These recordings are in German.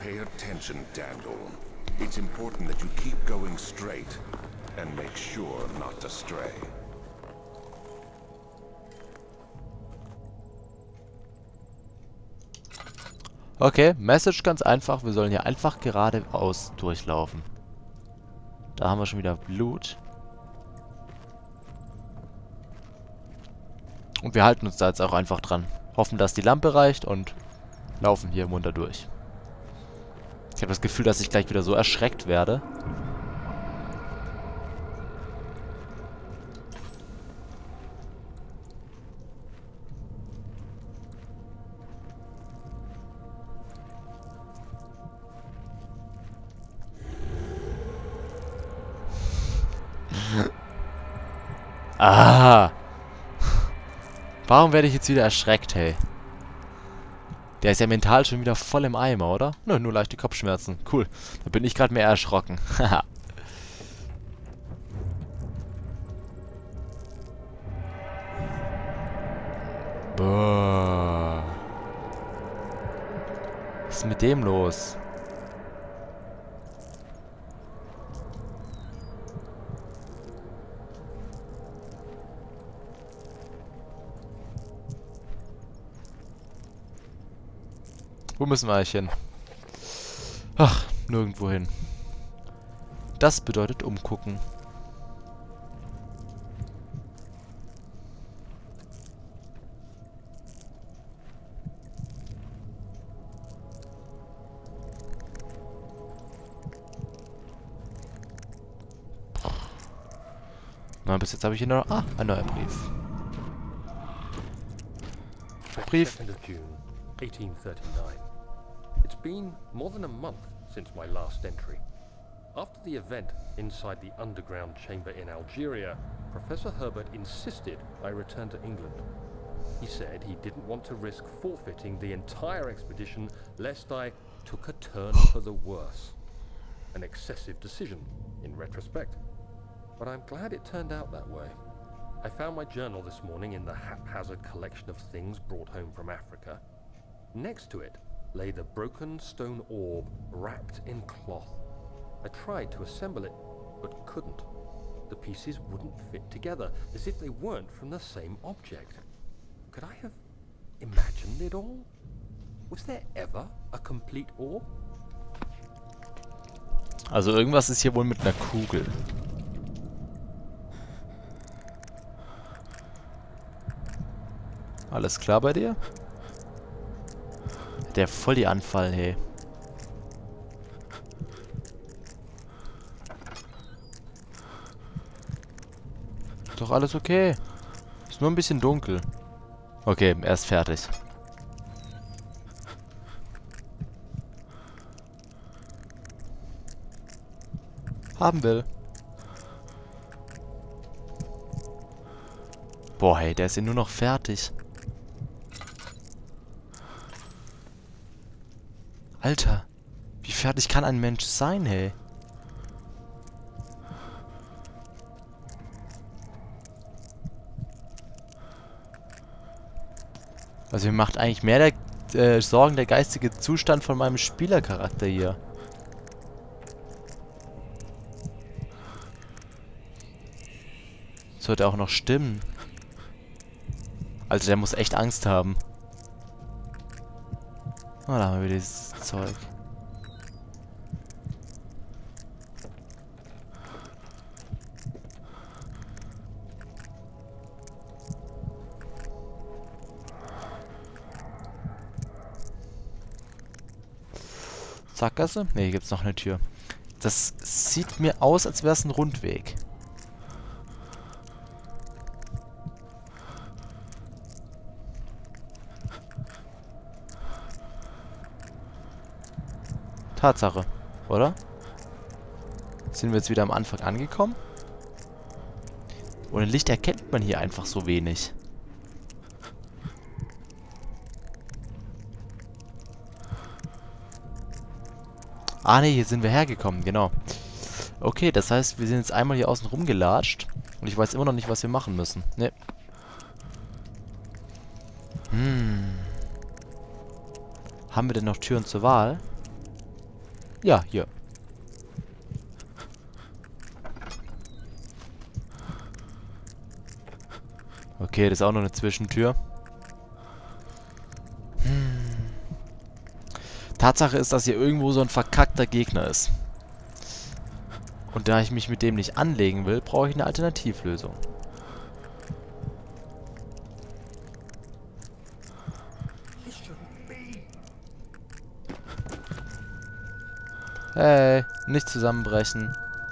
Pay attention, Daniel. It's important that you keep going straight and make sure not to stray. Okay, Message ganz einfach. Wir sollen hier einfach geradeaus durchlaufen. Da haben wir schon wieder Blut. Und wir halten uns da jetzt auch einfach dran. Hoffen, dass die Lampe reicht und laufen hier munter durch. Ich habe das Gefühl, dass ich gleich wieder so erschreckt werde. Ah! Warum werde ich jetzt wieder erschreckt, hey? Der ist ja mental schon wieder voll im Eimer, oder? Nö, nur leichte Kopfschmerzen. Cool. Da bin ich gerade mehr erschrocken. Haha. Boah. Was ist mit dem los? Wo müssen wir eigentlich hin? Ach, nirgendwo hin. Das bedeutet umgucken. Na, bis jetzt habe ich hier noch... Ah, ein neuer Brief. Brief. 2nd of June, 1839. It's been more than a month since my last entry. After the event inside the underground chamber in Algeria, Professor Herbert insisted I return to England. He said he didn't want to risk forfeiting the entire expedition lest I took a turn for the worse. An excessive decision, in retrospect. But I'm glad it turned out that way. I found my journal this morning in the haphazard collection of things brought home from Africa. Next to it lay the broken stone orb wrapped in cloth. I tried to assemble it, but couldn't. The pieces wouldn't fit together, as if they weren't from the same object. Could I have imagined it all? Was there ever a complete orb? Also irgendwas ist hier wohl mit einer Kugel. Alles klar bei dir? Der voll die Anfall, hey. Ist doch alles okay. Ist nur ein bisschen dunkel. Okay, er ist fertig. Haben will. Boah, hey, der ist ja nur noch fertig. Alter, wie fertig kann ein Mensch sein, hey? Also mir macht eigentlich mehr der Sorgen der geistige Zustand von meinem Spielercharakter hier. Sollte auch noch stimmen. Also der muss echt Angst haben. Oh, da haben wir wieder dieses Zeug. Sackgasse? Ne, hier gibt's noch eine Tür. Das sieht mir aus, als wäre es ein Rundweg. Tatsache, oder? Sind wir jetzt wieder am Anfang angekommen? Ohne Licht erkennt man hier einfach so wenig. Ah ne, hier sind wir hergekommen, genau. Okay, das heißt, wir sind jetzt einmal hier außen rumgelatscht. Und ich weiß immer noch nicht, was wir machen müssen. Ne. Haben wir denn noch Türen zur Wahl? Ja, hier. Okay, das ist auch noch eine Zwischentür. Tatsache ist, dass hier irgendwo so ein verkackter Gegner ist. Und da ich mich mit dem nicht anlegen will, brauche ich eine Alternativlösung. Hey, nicht zusammenbrechen.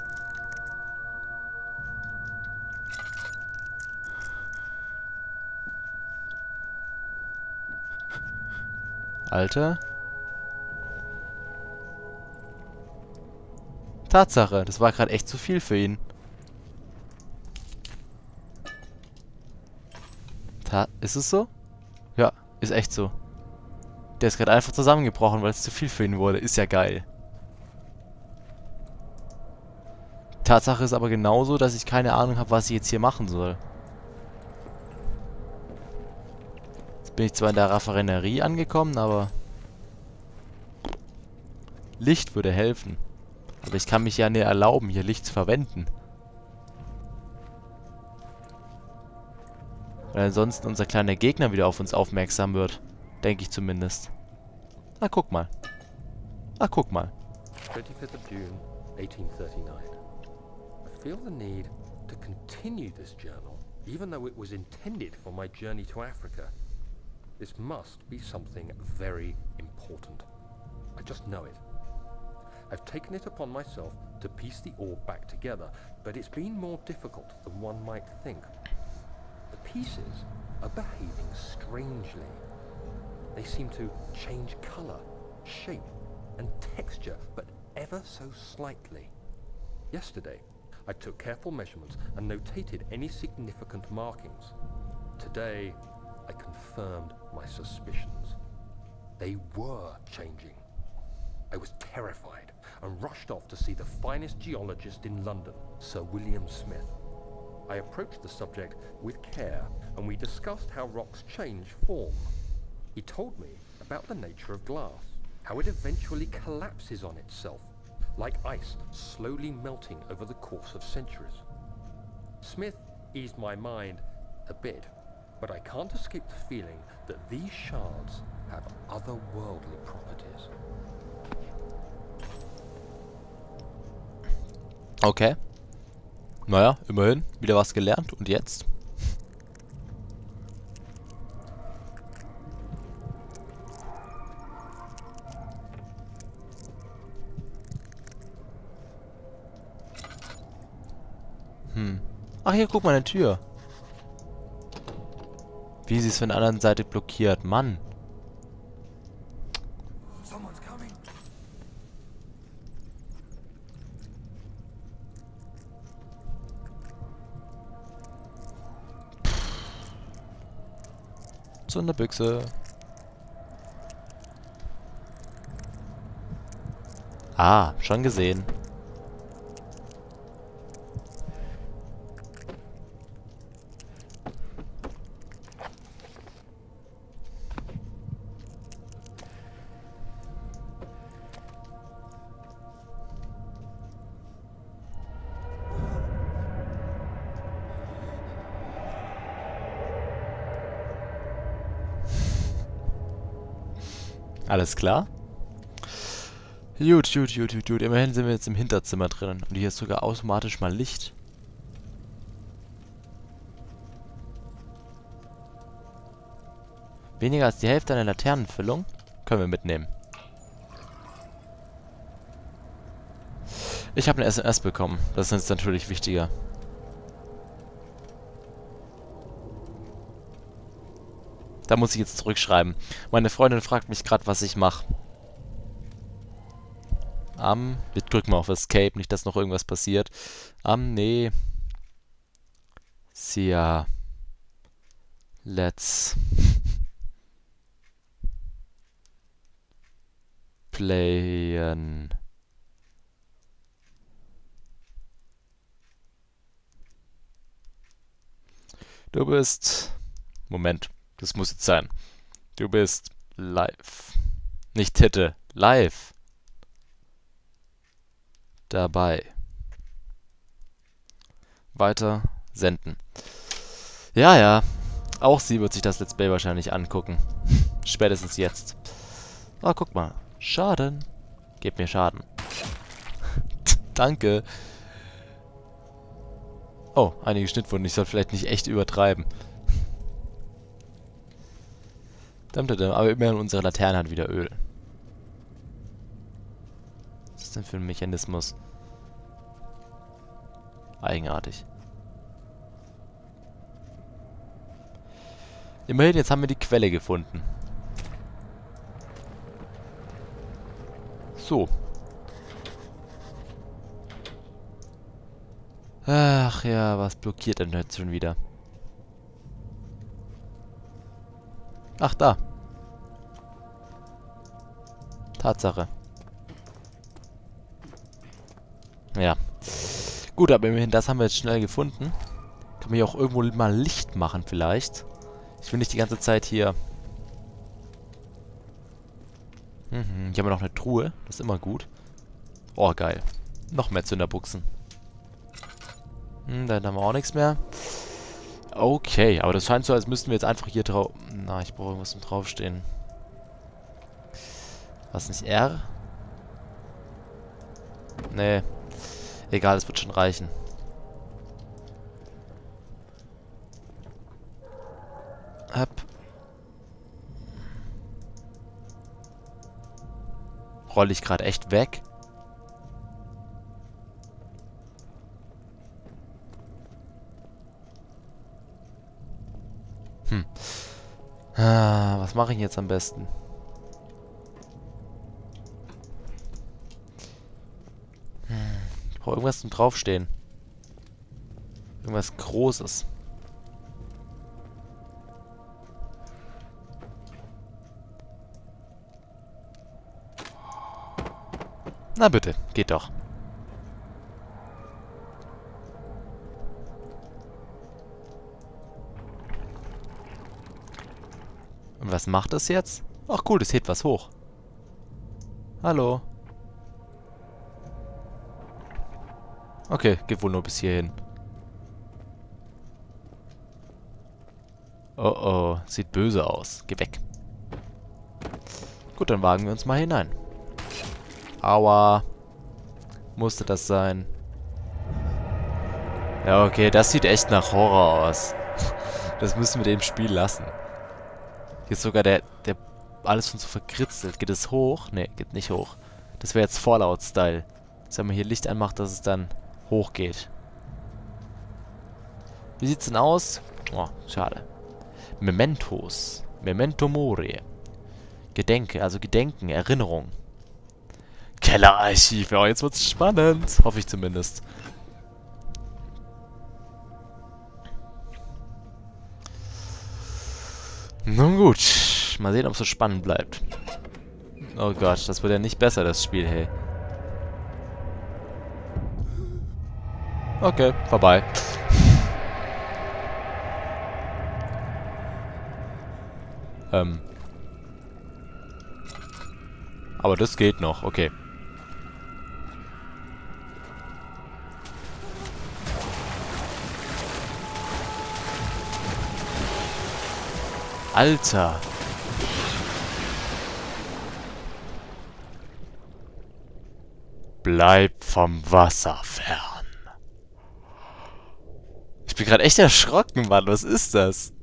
Alter. Tatsache, das war gerade echt zu viel für ihn. Ist es so? Ja, ist echt so. Der ist gerade einfach zusammengebrochen, weil es zu viel für ihn wurde. Ist ja geil. Tatsache ist aber genauso, dass ich keine Ahnung habe, was ich jetzt hier machen soll. Jetzt bin ich zwar in der Raffinerie angekommen, aber Licht würde helfen. Aber ich kann mich ja nicht erlauben, hier Licht zu verwenden. Weil ansonsten unser kleiner Gegner wieder auf uns aufmerksam wird. Denke ich zumindest. Na, guck mal. Na, guck mal. 25th of June, 1839. I feel the need to continue this journal, even though it was intended for my journey to Africa. This must be something very important. I just know it. I've taken it upon myself to piece the orb back together, but it's been more difficult than one might think. The pieces are behaving strangely. They seem to change color, shape, and texture, but ever so slightly. Yesterday, I took careful measurements and notated any significant markings. Today, I confirmed my suspicions. They were changing. I was terrified and rushed off to see the finest geologist in London, Sir William Smith. I approached the subject with care, and we discussed how rocks change form. He told me about the nature of glass, how it eventually collapses on itself, like ice slowly melting over the course of centuries. Smith eased my mind a bit, but I can't escape the feeling that these shards have otherworldly properties. Okay. Naja, immerhin. Wieder was gelernt. Und jetzt? Ach, hier, guck mal, eine Tür. Wie sie es von der anderen Seite blockiert. Mann. So eine Büchse. Ah, schon gesehen. Alles klar? Gut. Immerhin sind wir jetzt im Hinterzimmer drinnen. Und hier ist sogar automatisch mal Licht. Weniger als die Hälfte einer Laternenfüllung. Können wir mitnehmen. Ich habe eine SMS bekommen. Das ist jetzt natürlich wichtiger. Da muss ich jetzt zurückschreiben. Meine Freundin fragt mich gerade, was ich mache. Wir drücken mal auf Escape, nicht, dass noch irgendwas passiert. Nee. Sia. Let's playen. Du bist... Moment. Das muss jetzt sein. Du bist live. Nicht Titte. Live. dabei. Weiter senden. Ja, ja. Auch sie wird sich das Let's Play wahrscheinlich angucken. Spätestens jetzt. Ah, guck mal. Schaden. Gebt mir Schaden. Danke. Oh, einige Schnittwunden. Ich soll vielleicht nicht echt übertreiben. Aber immerhin unsere Laterne hat wieder Öl. Was ist denn für ein Mechanismus? Eigenartig. Immerhin, jetzt haben wir die Quelle gefunden. So. Ach ja, was blockiert denn jetzt schon wieder? Ach, da. Tatsache. Ja. Gut, aber immerhin, das haben wir jetzt schnell gefunden. Kann man hier auch irgendwo mal Licht machen vielleicht. Ich will nicht die ganze Zeit hier... Hier haben wir noch eine Truhe. Das ist immer gut. Oh, geil. Noch mehr Zünderbuchsen. Dann haben wir auch nichts mehr. Okay, aber das scheint so, als müssten wir jetzt einfach hier drauf... Na, ich brauche irgendwas zum draufstehen. Was, nicht R? Nee. Egal, es wird schon reichen. Hopp. Rolle ich gerade echt weg? Was mache ich jetzt am besten? Ich brauche irgendwas zum Draufstehen. Irgendwas Großes. Na bitte, geht doch. Und was macht das jetzt? Ach cool, das hebt was hoch. Hallo. Okay, geht wohl nur bis hierhin. Oh oh, sieht böse aus. Geh weg. Gut, dann wagen wir uns mal hinein. Aua. Musste das sein? Ja, okay, das sieht echt nach Horror aus. Das müssen wir dem Spiel lassen. Hier ist sogar der alles schon so verkritzelt. Geht es hoch? Ne, geht nicht hoch. Das wäre jetzt Fallout-Style. Dass wenn man hier Licht anmacht, dass es dann hochgeht. Wie sieht's denn aus? Oh, schade. Mementos. Memento Mori. Gedenke, also Gedenken, Erinnerung. Kellerarchiv. Ja, jetzt wird's spannend. Hoffe ich zumindest. Nun gut. Mal sehen, ob es so spannend bleibt. Oh Gott, das wird ja nicht besser, das Spiel, hey. Okay, vorbei. Aber das geht noch, okay. Alter. Bleib vom Wasser fern. Ich bin gerade echt erschrocken, Mann. Was ist das?